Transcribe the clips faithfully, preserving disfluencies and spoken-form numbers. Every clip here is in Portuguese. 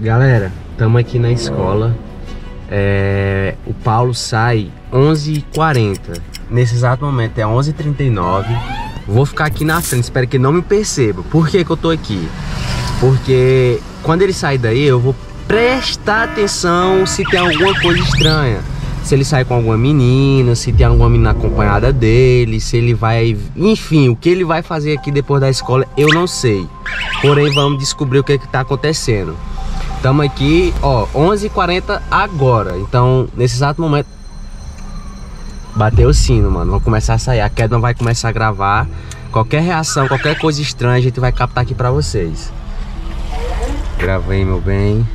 Galera, estamos aqui na escola. É, o Paulo sai onze e quarenta. Nesse exato momento é onze e trinta e nove. Vou ficar aqui na frente, espero que não me perceba. Por que que eu tô aqui? Porque quando ele sair daí eu vou prestar atenção se tem alguma coisa estranha. Se ele sai com alguma menina, se tem alguma menina acompanhada dele, se ele vai... Enfim, o que ele vai fazer aqui depois da escola eu não sei. Porém, vamos descobrir o que que tá acontecendo. Estamos aqui, ó, onze e quarenta agora. Então, nesse exato momento, bateu o sino, mano. Vou começar a sair. A Kedma vai começar a gravar. Qualquer reação, qualquer coisa estranha, a gente vai captar aqui pra vocês. Gravei, meu bem.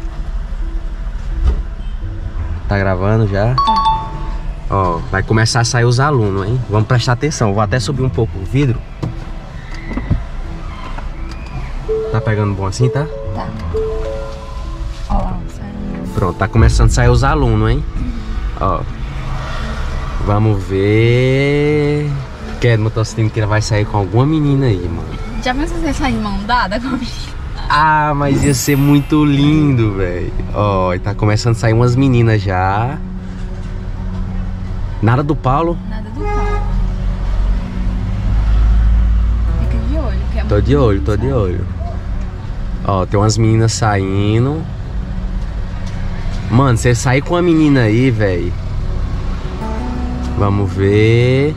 Tá gravando já? Ó, vai começar a sair os alunos, hein? Vamos prestar atenção. Vou até subir um pouco o vidro. Tá pegando bom assim, tá? Tá. Ó lá, saindo. Pronto, tá começando a sair os alunos, hein? Ó. Vamos ver. Kedma, tô sentindo que ela vai sair com alguma menina aí, mano. Já pensou você sair de mão dada com a menina? Ah, mas ia ser muito lindo, velho. Ó, tá começando a sair umas meninas já. Nada do Paulo? Nada do Paulo. Fica de olho, que é Tô muito de olho, lindo, tô sabe? de olho. Ó, tem umas meninas saindo. Mano, você sair com uma menina aí, velho. Vamos ver.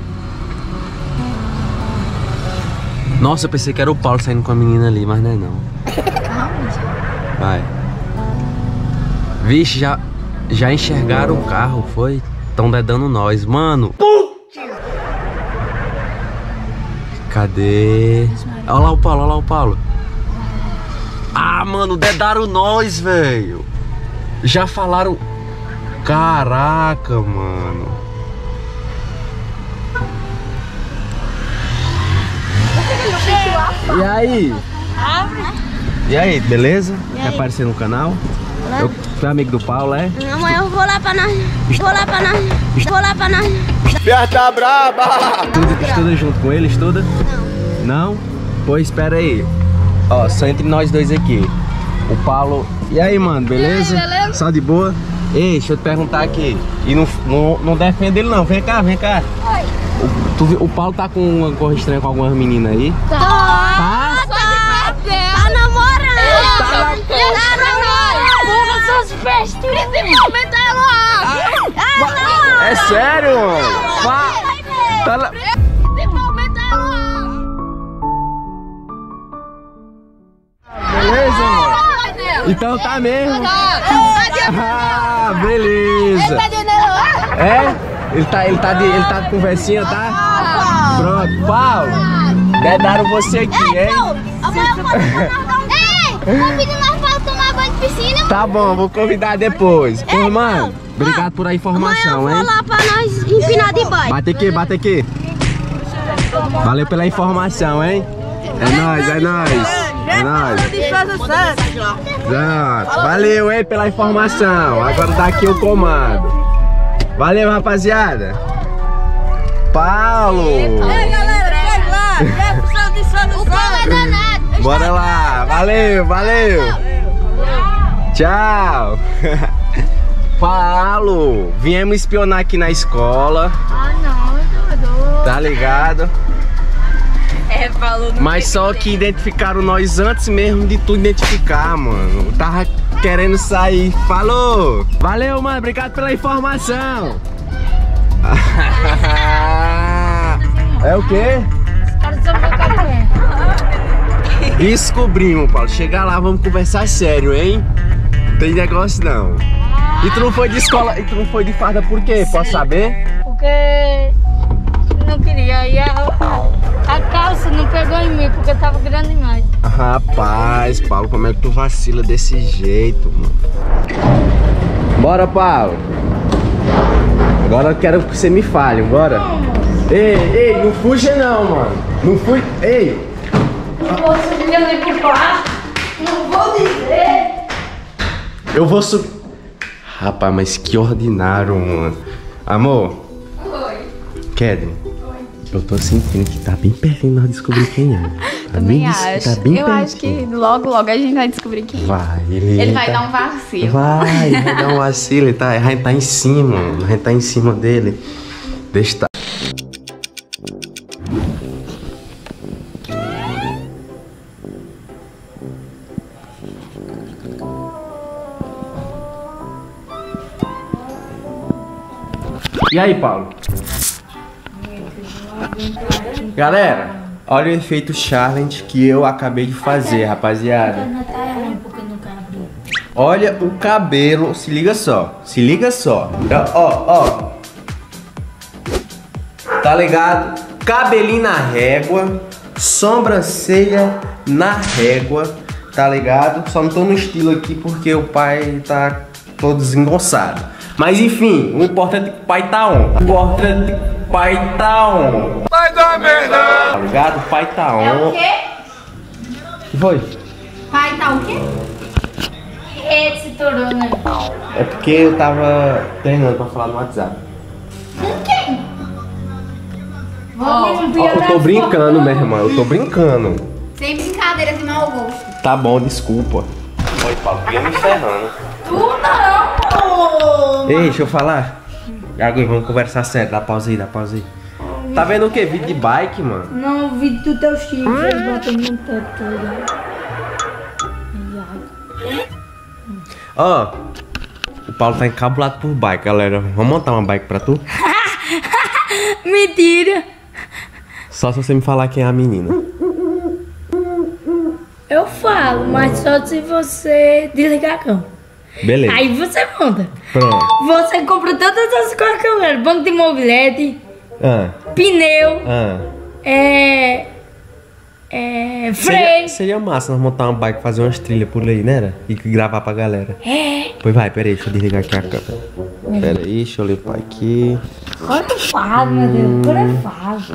Nossa, eu pensei que era o Paulo saindo com a menina ali, mas não é não. Vai. Vixe, já, já enxergaram o carro, foi? Tão dedando nós, mano. Cadê? Olha lá o Paulo, olha lá o Paulo. Ah, mano, dedaram nós, velho. Já falaram. Caraca, mano. E aí? E aí, beleza? E Quer aí? aparecer no canal? Eu sou amigo do Paulo, é? Amanhã eu vou lá pra nós. Vou lá pra nós. Vou lá pra nós. Berta braba! Estuda, estuda junto com ele, estuda? Não. Não? Pois espera aí. Ó, só entre nós dois aqui. O Paulo... E aí, mano, beleza? E aí, beleza? Só de boa? Ei, deixa eu te perguntar aqui. E não, não, não defende ele não, vem cá, vem cá. Oi. O, tu, o Paulo tá com uma coisa estranha com algumas meninas aí? Tá. Tá? Tá. Tá namorando. Tá na- Tá namorando. Porra, seus bestas. Principalmente ela. É sério, mano? Fa... Tá na... Principalmente ela. Beleza, mano? Então tá mesmo. Ah, beleza. É? Ele tá, ele tá de, ele tá de conversinha, tá? Pronto, Paulo. Dedaram você aqui, hein? Amanhã eu posso Ei, vou pedir nós pra tomar banho de piscina. Tá bom, vou convidar depois. Pô, mano, obrigado por a informação, Amanhã eu hein? vou lá pra nós empinar de banho. Bate aqui, bate aqui. Valeu pela informação, hein? É nóis, é nóis. É nóis. Exato. Valeu, hein, pela informação. Agora dá aqui o comando. Valeu, rapaziada. Paulo. Ei, galera, chega lá. Jefferson de Solução. O Paulo é danado. Bora lá. Valeu, valeu. Tchau. Paulo, viemos espionar aqui na escola. Ah, não, Dudu. Tá ligado? É, falou no Mas só que identificaram nós antes mesmo de tu identificar, mano. Tava querendo sair. Falou! Valeu, mano. Obrigado pela informação. É o quê? Os caras são muito carinha. Descobrimos, Paulo. Chegar lá, vamos conversar sério, hein? Não tem negócio não. E tu não foi de escola, e tu não foi de farda por quê? Posso saber? Porque não queria. E a, a calça não pegou em mim, porque tava grande demais. Rapaz, Paulo, como é que tu vacila desse jeito, mano? Bora, Paulo. Agora eu quero que você me fale, bora? Ei, ei, não fuja não, mano. Não fui. Ei! Não vou subir ali pro quarto. Não vou dizer. Eu vou subir. Rapaz, mas que ordinário, mano. Amor. Oi. Kedma. Oi. Eu tô sentindo que tá bem pertinho de nós descobrir quem é. Também Vinícius, acho. tá bem Eu acho que logo, logo a gente vai descobrir quem. Vai, ele, Ele vai tá... dar um vacilo. Vai, ele vai dar um vacilo, ele tá, a gente tá em cima, a gente tá em cima dele. Deixa tá. E aí, Paulo? Galera, olha o efeito challenge que eu acabei de fazer, rapaziada. Olha o cabelo, se liga só, se liga só. Ó, ó. Tá ligado? Cabelinho na régua, sobrancelha na régua, tá ligado? Só não tô no estilo aqui porque o pai tá todo desengonçado. Mas enfim, o importante é que o pai tá on. O importante é que o pai tá on. Vai dar merda! Tá ligado? O pai tá on. É o quê? O que foi? Pai tá o quê? Ele se tornou, né? É porque eu tava treinando pra falar no WhatsApp. Com quem? Ó, Ó, eu tô brincando, meu irmão. Eu tô brincando. Sem brincadeiras e mau gosto. Tá bom, desculpa. Oi, Paulo, ia me ferrando. Tu não! Ei, deixa eu falar. Agora vamos conversar sério. Dá pausa aí, dá pausa aí. Tá vendo o que? Vídeo de bike, mano? Não, o vídeo do teu chifre, ele batendo no teto, tá ligado? Ó, o Paulo tá encabulado por bike, galera. Vamos montar uma bike pra tu? Mentira! Só se você me falar quem é a menina. Eu falo, mas só se você desligar a cama. Beleza. Aí você monta. Pronto. Você compra todas as coisas que eu quero. Banco de mobilete, Ah, pneu, ah. é... É... Seria, freio. seria massa nós montar uma bike, fazer umas trilhas por aí, né? E gravar pra galera. É... Pois vai, peraí, deixa eu desligar aqui a câmera. Pera aí, deixa eu limpar aqui. Quanto faz, meu Deus? Quanto faz?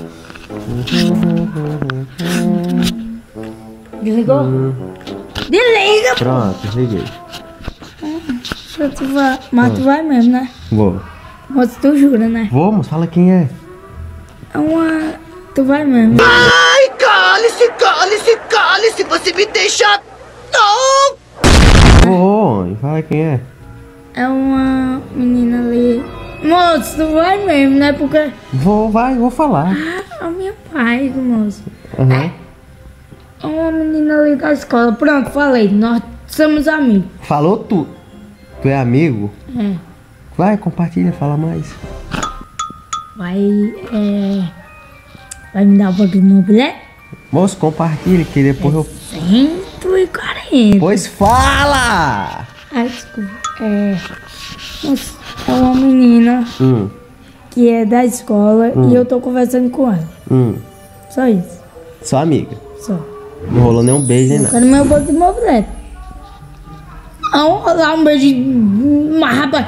Desligou? Desliga, pô! Pronto, desliguei. Mas tu vai, mas tu vai mesmo, né? Vou. Mas tu jura, né? Vamos, fala quem é. É uma... Tu vai mesmo. Ai, cale-se, cale-se, cale-se, você me deixa... Não! Vou, fala quem é. É uma menina ali. Moço, tu vai mesmo, né? Porque... Vou, vai, vou falar. Ah, é meu pai, moço. Uhum. É uma menina ali da escola. Pronto, falei. Nós somos amigos. Falou tu. Tu é amigo? É. Vai, compartilha, fala mais. Vai, é... Vai me dar um pouquinho de mobilete? Moço, compartilha que depois eu... cento e quarenta. Pois fala! Ai, desculpa. É... Moço, é uma menina Hum, que é da escola e eu tô conversando com ela. hum. Só isso. Só amiga. Só. Não rolou nenhum beijo nem nada. Quero meu banco de mobilete. Não, rolar um beijo. Mas, rapaz.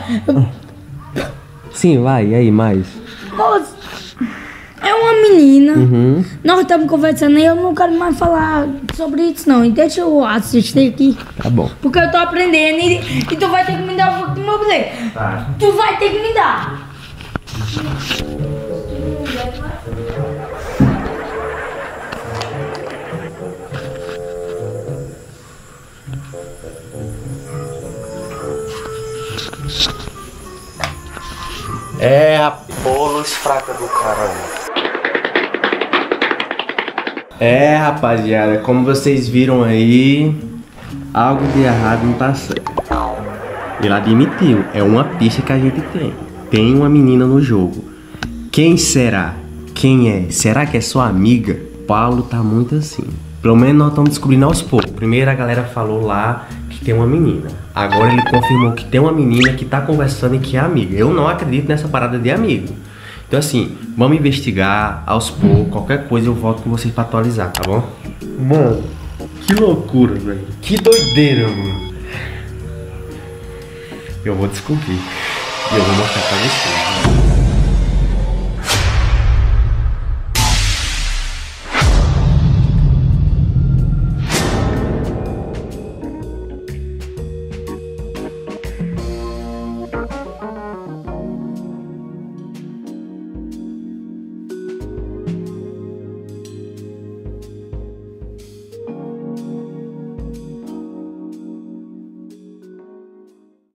Sim, vai, e aí, mais? Moço, é uma menina. Uhum. Nós estamos conversando e eu não quero mais falar sobre isso, não. E deixa eu assistir aqui. Tá bom. Porque eu tô aprendendo e, e tu vai ter que me dar um pouco de mobilete. Tá. Tu vai ter que me dar. É a bolos fraca do caramba. É, rapaziada, como vocês viram aí, algo de errado não tá certo. Ele admitiu, é uma pista que a gente tem. Tem uma menina no jogo. Quem será? Quem é? Será que é sua amiga? Paulo tá muito assim. Pelo menos nós estamos descobrindo aos poucos. Primeiro a galera falou lá que tem uma menina. Agora ele confirmou que tem uma menina que tá conversando e que é amiga. Eu não acredito nessa parada de amigo. Então assim, vamos investigar aos poucos. Qualquer coisa eu volto com vocês pra atualizar, tá bom? Mano, que loucura, velho. Que doideira, mano. Eu vou descobrir. E eu vou mostrar pra vocês.